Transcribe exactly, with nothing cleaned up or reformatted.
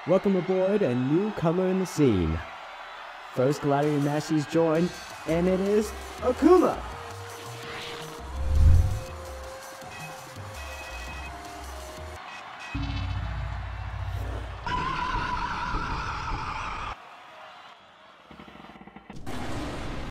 Welcome aboard a newcomer in the scene. First gliding match he's joined, and it is Akuma.